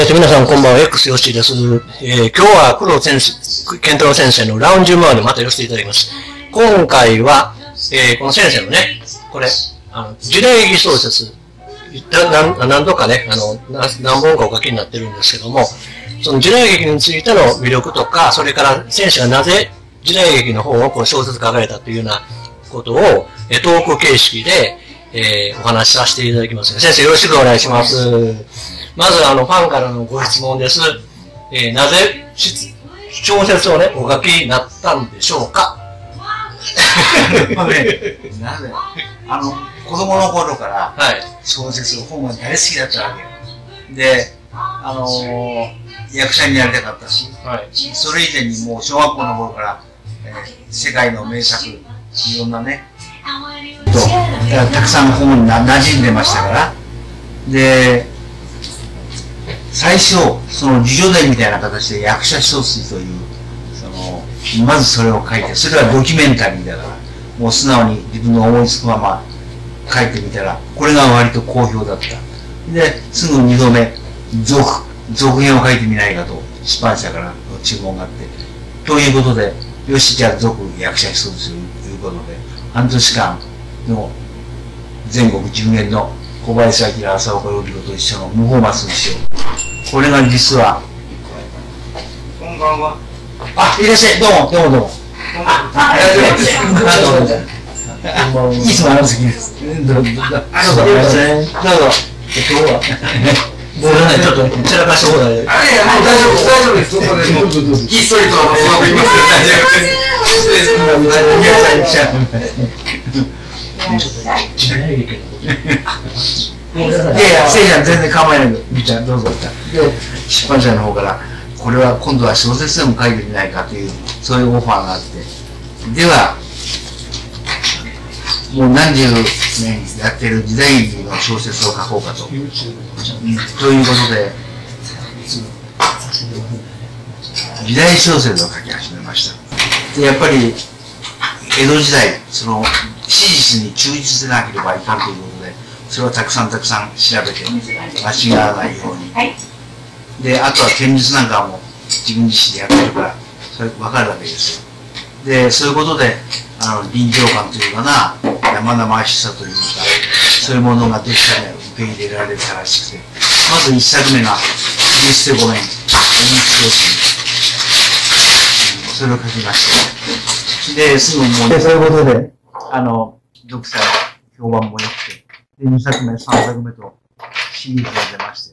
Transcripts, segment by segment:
皆さんこんばんは、X よしです。今日は工藤健太郎先生のラウンジモアでまた寄せていただきます。今回は、この先生のね、これ、時代劇小説、何度かね、何本かお書きになってるんですけども、その時代劇についての魅力とか、それから先生がなぜ時代劇の方をこう小説書かれたというようなことを、トーク形式で、お話しさせていただきます。先生よろしくお願いします。まずファンからのご質問です。なぜ小説をね、お書きになったんでしょうか。 なぜ子供の頃から小説、本が大好きだったわけで、役者になりたかったし、それ以前にもう小学校の頃から、世界の名作、いろんなね、たくさん本に馴染んでましたから、で、最初、その自叙伝みたいな形で役者一つという、まずそれを書いて、それはドキュメンタリーだから、もう素直に自分の思いつくまま書いてみたら、これが割と好評だった。で、すぐ2度目、続編を書いてみないかと、出版社からの注文があって、ということで、よし、じゃあ役者一つということで、半年間の全国10年の小林明、浅岡頼子と一緒の無法松にしよう。これが実は、 こんばんは。 あ、いらっしゃい、どうも。どうも。いつも好きです。どうぞ。今日は。 ちょっと散らかした方がいい。 もう大丈夫です。どこでも。ひっそりとそのまま言いますけど大丈夫です。 せいちゃん全然構えないけど、みーちゃんどうぞ。で、出版社の方から、これは今度は小説でも書いてみないかという、そういうオファーがあって、では、もう何十年やってる時代劇の小説を書こうかと。ということで、時代小説を書き始めました。で、やっぱり、江戸時代、史実に忠実でなければいかんということで、それをたくさん調べて、間違わないように。で、あとは剣術なんかも自分自身でやってるから、それ分かるわけですよ。で、そういうことで、臨場感というかな、生々しさというか、そういうものができたら受け入れられたらしくて、まず一作目が、キリステごめん、鬼強し、それを書きました。で、すぐもう、そういうことで、読者の評判も良くて、で、2作目、3作目とシリーズが出まして、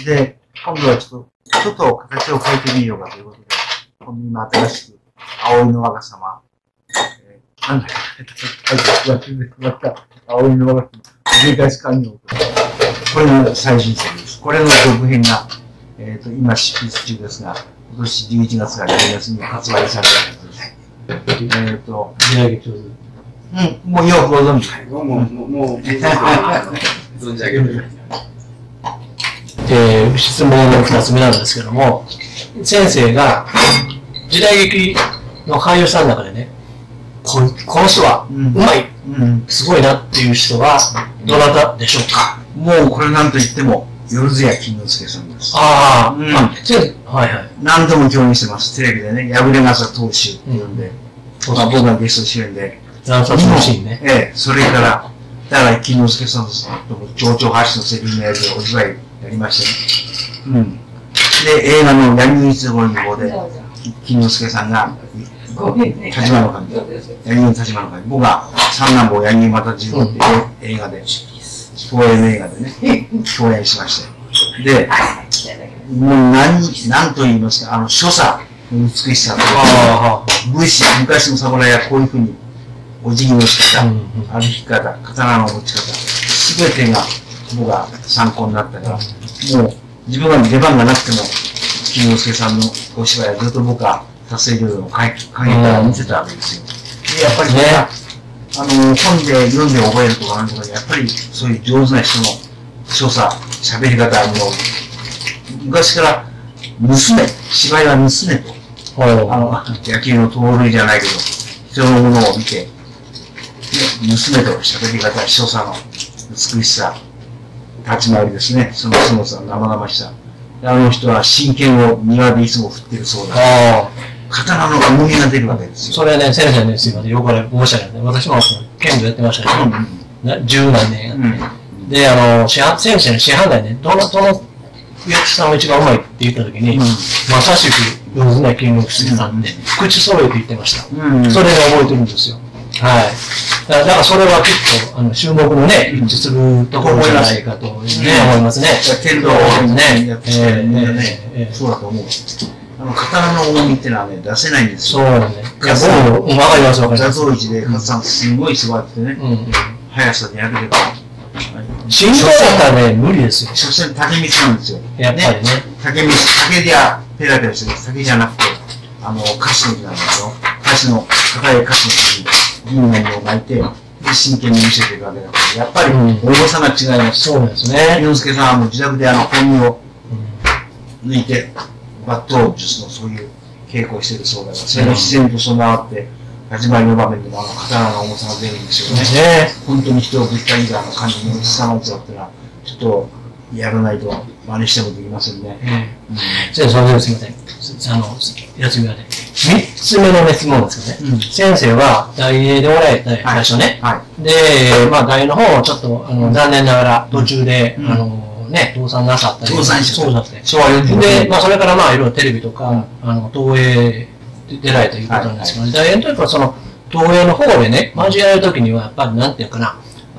で、今度はちょっと形を変えてみようかということで、今新しく、葵の我が様、なんだっけ、葵の我が様、繰り返し官業と、これが最新作です。これの続編が、今執筆中ですが、今年11月から12月に発売されたやつです。時代劇上手。もうよくご存知。 もう、存じ上げる。 質問の2つ目なんですけども、先生が時代劇の俳優さんの中でね、この人はうまい、すごいなっていう人はどなたでしょうか。 もうこれなんと言っても、万屋金之助さんです。何度も共演してます。テレビでね、破れ傘投手っていうんで、僕がゲスト主演で。 残殺のシーンね。 それから、だから金之助さんと情緒発信のセリフのやつをお芝居やりましたね。で、映画の闇一号の方で、金之助さんが、立花の神、闇の立花の神、僕が三男坊闇また自分っていう映画で、東映の映画でね、共演しまして。で、もう何と言いますか、所作の美しさとか、昔の侍はこういうふうに、お辞儀の仕方、歩き方、刀の持ち方、すべてが僕が参考になったから、もう自分が出番がなくても、金之助さんのお芝居はずっと僕は達成上の影から見てたわけですよ。で、やっぱりね、本で読んで覚えるとかなんとか、やっぱりそういう上手な人の所作、喋り方の、昔から芝居は娘と、野球の盗塁じゃないけど、人のものを見て、娘と喋り方、所作の美しさ、 立ち回りですね。その凄さ、生々しさ。あの人は真剣を庭でいつも振ってるそうだ。刀の重みが出るわけですよ。 それね、先生ね、すいません、よく申し訳ない。私も剣道やってましたけど、十何年やって。で、先生の師範代ね、どの役者さんが一番うまいって言ったときに、まさしく、上手な金木杉さんで、口揃えて言ってました。それで覚えてるんですよ。はい。だからそれはきっと、注目のね、一致するところじゃないかと、思いますね。 剣道ね、やってきてみんなね、そうだと思う。刀の重みってのはね、出せないんですよ。 そうなんね。いや、僕もわかります、わかります。 座頭市で、勝さんすごい座ってね、速さでやるけど、 身長だったらね、無理ですよ。 所詮竹光なんですよ。 やっぱりね。 竹ではペラペラしてる。竹じゃなくて、カシの木なんですよ。硬いカシの木に銀の実を巻いて、で、真剣に見せていくわけだから、やっぱり、重さが違います。 そうなんですね。 伊之助さんはもう自宅で本身を抜いて、抜刀術のそういう稽古をしているそうだから、それが自然と備わって、始まりの場面でも刀の重さが出るんですよね。本当に人をぶったりだ感じの凄まじさっていうのは、ちょっとやらないと真似してもできませんね。 先生、すみません。休みはね、3つ目の質問ですけどね。先生は大英でおられて、最初ね。で、大の方をちょっと、残念ながら途中で、倒産なさったり。 倒産しちゃった。 昭和40年。で、それからいろいろテレビとか、東映出られたということなんですけど、大英というか東映の方でね、交わるときにはやっぱりなんていうかな、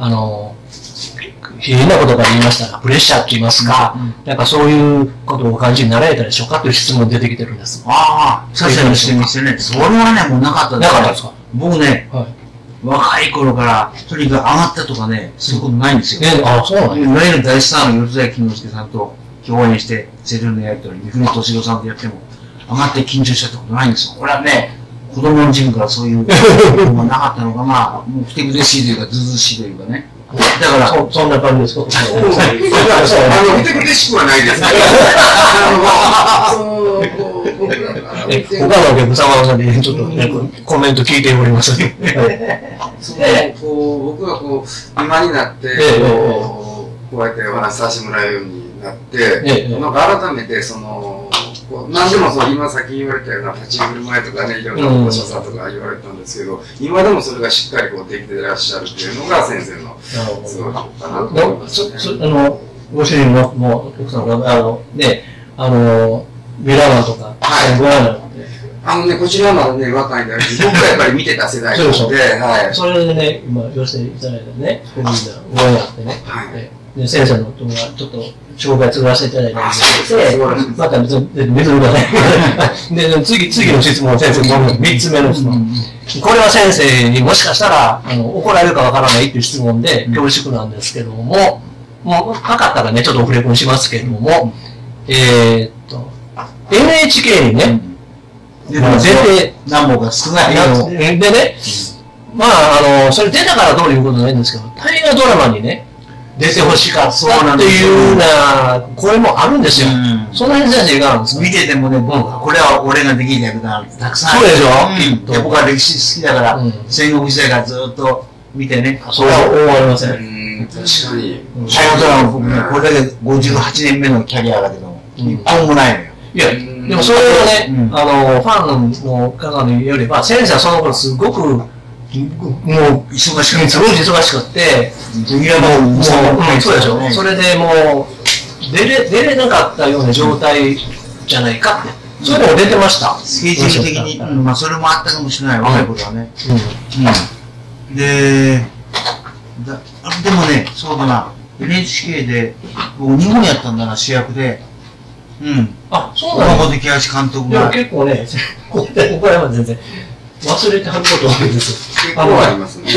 変なことが言いましたら、プレッシャーって言いますか、なんかそういうことをお感じになられたでしょうかという質問出てきてるんです。 ああ、先生の視点にしてね、それはね、もうなかったです。 なかったですか？ 僕ね、若い頃から、とにかく上がったとかね、そういうことないんですよ。 そうなんですいわゆる大スターの四谷金之助さんと共演して、セリフのやりとり、三船敏郎さんとやっても、上がって緊張したってことないんですよ。これはね、子供の時分からそういうのがなかったのが、もうふてくれしいというか、ずうずうしいというかね。だから、 そんな感じですか？ ふてくれしくはないですけど。他のお客様でちょっとコメント聞いております。 僕が今になって、こうやってお話しさせてもらえるようになって、なんか改めて何でも今さっき言われたような立ち振る舞いとかね、いろんなおしゃさとか言われたんですけど、今でもそれがしっかりできていらっしゃるっていうのが先生のすごいかなと思いますね。 ご主人の奥さんがミラーマンとかご覧になって。 こちらはまだね、若いんで、僕がやっぱり見てた世代なので、 それでね、今、寄せていただいてね、みんな応援あってね。で、先生の夫がちょっと紹介作らせていただいたんですけど、また別にがね。で、次の質問、先生、3つ目の質問。これは先生にもしかしたら、怒られるかわからないっていう質問で恐縮なんですけども、もう、かかったらね、ちょっとオフレコにしますけども、NHK にね、出て、 何本か少ないの。でね、それ出たからどういうことないんですけど、大河ドラマにね、出てほしかったっていうような声もあるんですよ。その辺先生いかがなんですか？ 見ててもね、これは俺ができる役だなってたくさんそうでしょ？ 僕は歴史好きだから、戦国時代からずっと見てね。 そうは思われません。 確かに。 大河ドラマ僕ね、これだけ58年目のキャリアだけども、一本もないのよ。 いや、でもそれはね、ファンの方によれば、先生はその頃すごく、もう、 忙しかった。 すごい忙しくて、そうでしょ。それでもう、出れなかったような状態じゃないかって。そういうのも出てました。 スケジュール的に、それもあったかもしれない、若い頃はね。でもね、そうだな、NHK で、僕日本やったんだな、主役で。 そうなんだ。小関東監督が。 結構ね、これは全然忘れてはること多いです。 結構ありますね。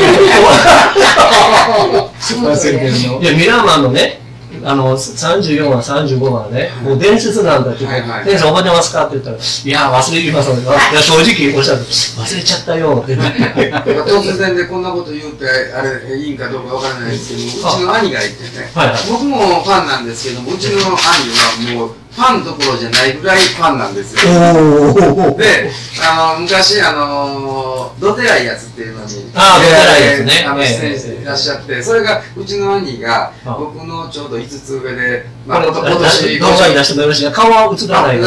いや、ミラーマンのね、34話、35話ね、もう伝説なんだって言って、先生覚えてますかって言ったら、いや、忘れてます。いや、正直おっしゃると、忘れちゃったよって。 突然でこんなこと言うて、あれ、いいんかどうかわからないですけど、うちの兄がいてね、僕もファンなんですけど、うちの兄はもう、 ファンどころじゃないぐらいファンなんですよ。で、昔、ドテライやつっていうのに、出演していらっしゃって、それが、うちの兄が、僕のちょうど5つ上で、今年、 動画に出してもよろしいか、顔は映らないから。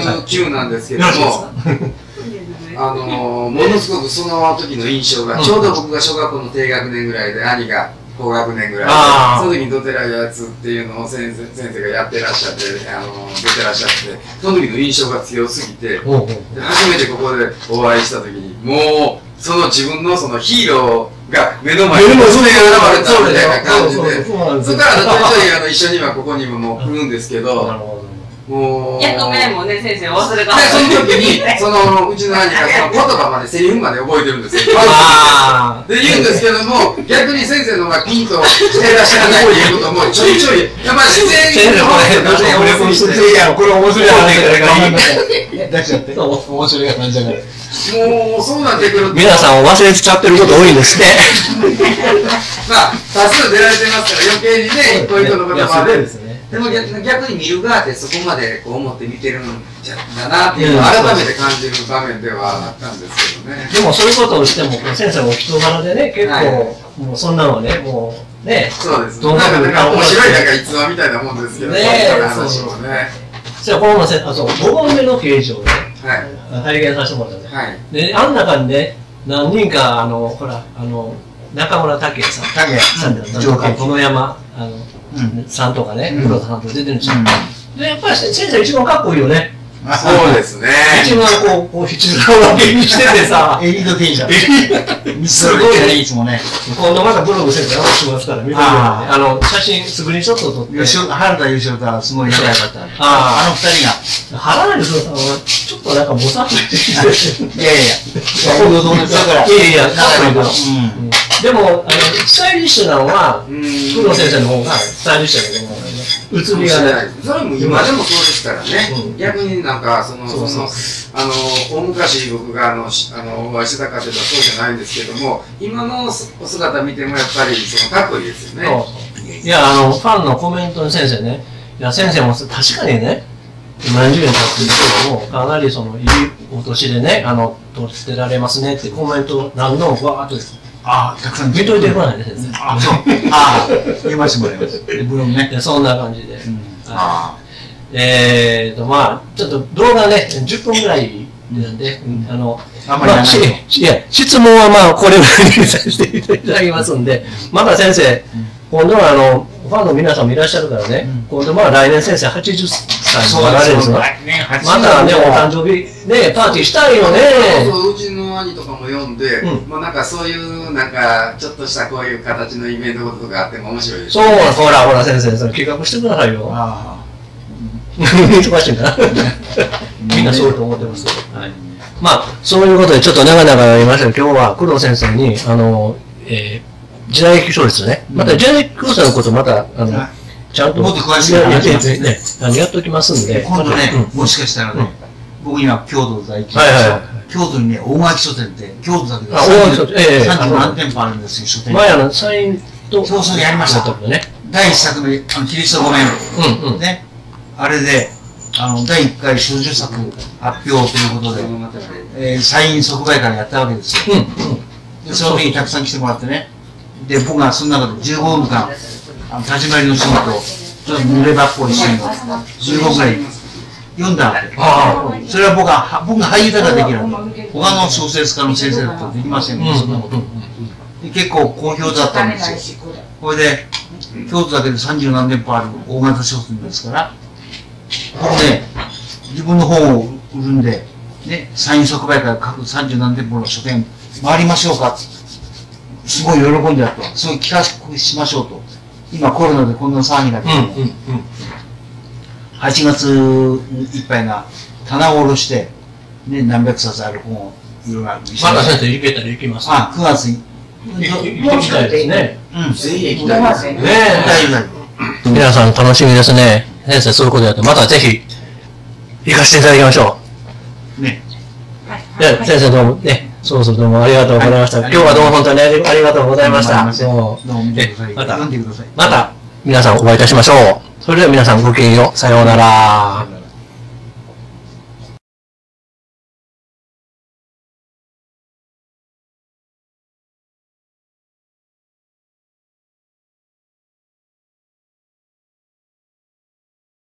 59なんですけども、ものすごくその時の印象が、ちょうど僕が小学校の低学年ぐらいで、兄が高学年ぐらいで、その時にドテライやつっていうのを先生がやってらっしゃって、出てらっしゃって、その時の印象が強すぎて、初めてここでお会いした時に、もう、その自分のそのヒーローが目の前に娘が現れたみたいな感じで、そこからちょいちょい一緒にはここにも来るんですけど、もう役目もね、先生忘れた。 で、その時に、うちの兄がその言葉まで、セリフまで覚えてるんですよ。で、言うんですけども、逆に先生の方がピンとしてらっしゃらないっていうことも、ちょいちょい、やっぱり自然にこれ面白い話だから出しちゃって。面白い話じゃない。 もう、そうなってくると。 皆さん忘れちゃってること多いんですね。 まあ、多数出られてますから、余計にね、一個一個のこともあるんですね。でも逆に見る側ってそこまでこう思って見てるんじゃなっていうのを改めて感じる場面ではあったんですけどね。 でもそういうことをしても、先生の人柄でね、結構、もうそんなのね、もうね。 そうです。なんか面白い逸話みたいなもんですけどね。話もね。 じゃあ、この5本目の刑事をね、体現させてもらったんです。で、あん中にね、何人か、ほら、中村武さんとか、殿山さんとかね、黒田さんとか出てるんですよ。で、やっぱり先生一番かっこいいよね。 そうですね。 一番こう、必要な分けにしててさ。 エリート店長。すごいね、いつもね。 今度またブログ先生アップしますから見てくださいね。写真、スクリーンショット撮って。 原田優勝とはすごい仲良かった。あの二人が。 原田優勝さんは、ちょっとなんかぼさっとしてきて。 いやいや。 いやいや、かっこいいから。でも、スタイリッシュなのは、黒先生の方がスタイリッシュだけども、写りがね。 それも今でもそうですからね。逆になんか、大昔僕がお会いしてたかというとそうじゃないんですけども、今のお姿見てもやっぱりかっこいいですよね。 いや、ファンのコメントの先生ね、いや、先生も確かにね、何十年経ってるけども、かなりいいお年でね、撮ってられますねってコメント何度もわーっとたくさん見といてくださいね、先生。 そう。言いましてもらいます。ブログね。 そんな感じで。まあ、ちょっと動画ね、10分ぐらいなんで、いや、質問はまあ、これぐらいにさせていただきますんで、また先生、今度はファンの皆さんもいらっしゃるからね、今度まあ来年先生80歳になられるんですが、またね、お誕生日ね、パーティーしたいよね。 うちの兄とかも読んで、まあなんかそういうなんかちょっとしたこういう形のイベントことがあっても面白いです。 そう、ほら先生、それ企画してくださいよ。忙しいんだな。みんなそうと思ってます。まあそういうことでちょっと長々やりましたけど、今日は工藤先生に時代劇小説ね。また時代劇小説のことまたちゃんともっと詳しくやっときますんで。 今度ね、もしかしたらね、僕今京都在住で京都にね、大垣書店って京都だけで30何店舗あるんですよ、書店。 前サインと競争やりました。第1作目、キリストごめん。ね。あれで、第1回小説作発表ということで、サイン即売会やったわけですよ。で、その時にたくさん来てもらってね。で、僕がその中で15分間、立ち回りの仕事を、ちょっと濡れ場っぽいシーンを15分ぐらい読んだわけ。それは僕が俳優だからできるわけ。他の小説家の先生だとできませんね、そんなこと。で、結構好評だったんですよ。これで、京都だけで30何店舗ある大型書店ですから、ここで自分の本を売るんで、ね、サイン即売会各30何店舗の書店回りましょうか。すごい喜んでやった。そういう企画しましょうと。今コロナでこんな騒ぎだけど、8月いっぱいが棚を下ろして、ね、何百冊ある本をいろいろある。 また先生行けたら行きます。 9月に。 行きたいですね。 ぜひ行きたいですね。 皆さん楽しみですね。先生そういうことやって、またぜひ行かせていただきましょう。ね。で、先生どうもね、そうどうもありがとうございました。今日はどうも本当にありがとうございました。 どうも見てください。 また皆さんお会いいたしましょう。 それでは皆さんごきげんよう。さようなら。